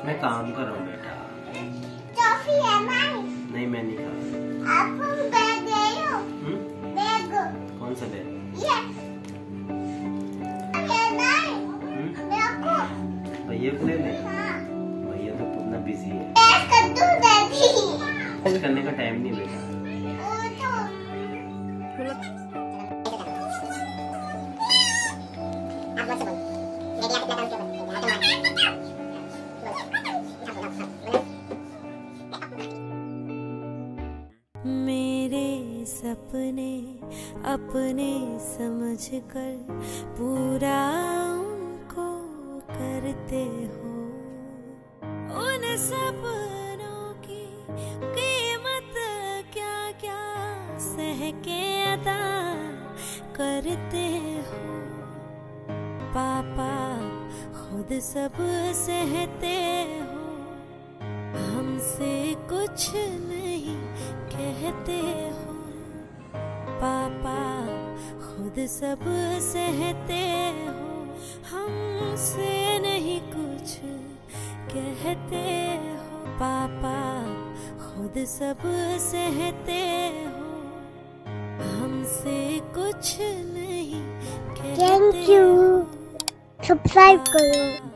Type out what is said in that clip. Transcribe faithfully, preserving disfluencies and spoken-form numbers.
मैं काम कर रहा हूँ बेटा। टॉफी है मैं। नहीं मैं नहीं खा। आप बैग दे दो। बैग। कौन सा बैग? ये। ये नहीं। मेरे को। भैया को ले ले। हाँ। भैया तो कितना बिजी है। बैग कर दो दादी। कुछ करने का टाइम नहीं बेटा। मेरे सपने अपने समझकर पूरा उनको करते हो, उन सपनों की कीमत क्या क्या सह के अदा करते हो। पापा खुद सब सहते हो, हमसे कुछ नहीं कहते हो। पापा खुद सब सहते हो, हमसे नहीं कुछ कहते हो। पापा खुद सब सहते हो, हमसे कुछ नहीं कहते हो। Thank you. सब्सक्राइब करो।